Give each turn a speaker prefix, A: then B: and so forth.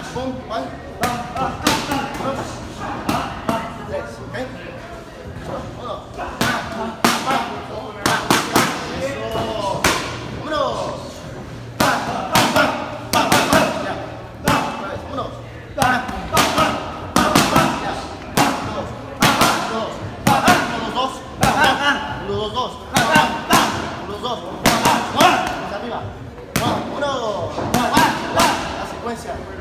A: pum, one. 3, ¿ok? 1. Eso. Vámonos. Ya. Otra vez, vámonos. 1, 2, 2. 1, 2, 2. Arriba. 1. La secuencia.